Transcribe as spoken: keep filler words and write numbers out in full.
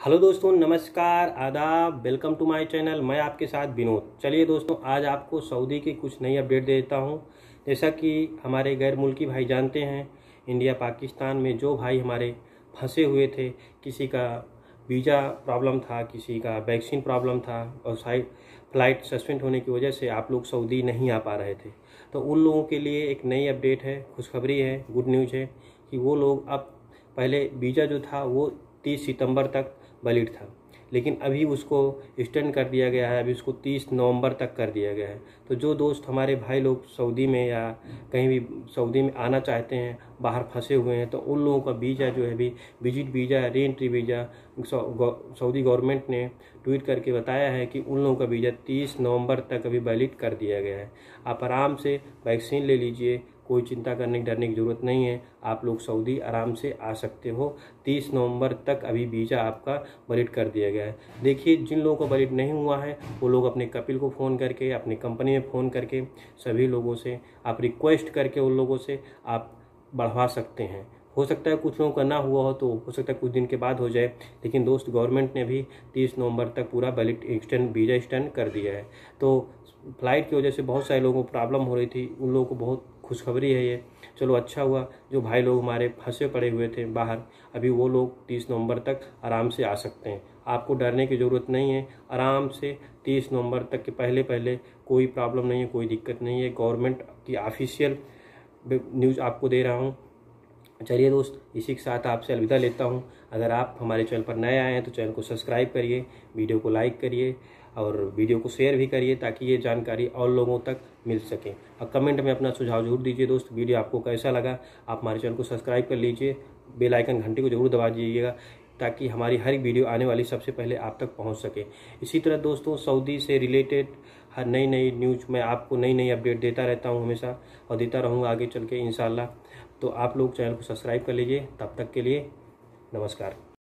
Hello दोस्तों, नमस्कार, आदाब, वेलकम टू माय चैनल। मैं आपके साथ विनोद। चलिए दोस्तों, आज आपको सऊदी की कुछ नई अपडेट दे देता हूं। जैसा कि हमारे गैर मुल्की भाई जानते हैं, इंडिया पाकिस्तान में जो भाई हमारे फंसे हुए थे, किसी का वीज़ा प्रॉब्लम था, किसी का वैक्सीन प्रॉब्लम था और साइड फ्लाइट सस्पेंड होने की वजह से आप लोग सऊदी नहीं आ पा रहे थे, तो उन लोगों के लिए एक नई अपडेट है, खुशखबरी है, गुड न्यूज़ है कि वो लोग अब पहले वीज़ा जो था वो तीस सितंबर तक वैलिड था, लेकिन अभी उसको एक्सटेंड कर दिया गया है। अभी उसको तीस नवंबर तक कर दिया गया है। तो जो दोस्त हमारे भाई लोग सऊदी में या कहीं भी सऊदी में आना चाहते हैं, बाहर फंसे हुए हैं, तो उन लोगों का वीज़ा जो है अभी visit visa, re entry visa, Saudi government tweet ट्वीट करके बताया है कि उन लोगों का वीज़ा तीस नवंबर तक अभी वैलिड कर दिया गया है। आप आराम से वैक्सीन ले लीजिए, कोई चिंता करने डरने की ज़रूरत नहीं है। आप लोग सऊदी आराम से आ सकते हो। तीस नवंबर तक अभी वीज़ा आपका वैलिड कर दिया गया है। देखिए, जिन लोगों को वैलिड नहीं हुआ है वो लोग अपने कपिल को फ़ोन करके, अपनी कंपनी में फ़ोन करके, सभी लोगों से आप रिक्वेस्ट करके उन लोगों से आप बढ़वा सकते हैं। हो सकता है कुछ लोगों का ना हुआ हो, तो हो सकता है कुछ दिन के बाद हो जाए, लेकिन दोस्त गवर्नमेंट ने भी तीस नवंबर तक पूरा वैलिड एक्सटेंड वीज़ा एक्सटेंड कर दिया है। तो फ्लाइट की वजह से बहुत सारे लोगों को प्रॉब्लम हो रही थी, उन लोगों को बहुत खुशखबरी है ये। चलो अच्छा हुआ, जो भाई लोग हमारे फंसे पड़े हुए थे बाहर, अभी वो लोग तीस नवंबर तक आराम से आ सकते हैं। आपको डरने की ज़रूरत नहीं है। आराम से तीस नवंबर तक के पहले पहले कोई प्रॉब्लम नहीं है, कोई दिक्कत नहीं है। गवर्नमेंट की ऑफिशियल न्यूज़ आपको दे रहा हूँ। चलिए दोस्त, इसी के साथ आपसे अलविदा लेता हूँ। अगर आप हमारे चैनल पर नए आए हैं तो चैनल को सब्सक्राइब करिए, वीडियो को लाइक करिए और वीडियो को शेयर भी करिए, ताकि ये जानकारी और लोगों तक मिल सके। और कमेंट में अपना सुझाव जरूर दीजिए दोस्त, वीडियो आपको कैसा लगा। आप हमारे चैनल को सब्सक्राइब कर लीजिए, बेल आइकन घंटी को जरूर दबा दीजिएगा, ताकि हमारी हर वीडियो आने वाली सबसे पहले आप तक पहुंच सके। इसी तरह दोस्तों, सऊदी से रिलेटेड हर नई नई न्यूज़ मैं आपको नई नई अपडेट देता रहता हूं हमेशा, और देता रहूँगा आगे चल के इंशाल्लाह। तो आप लोग चैनल को सब्सक्राइब कर लीजिए। तब तक के लिए नमस्कार।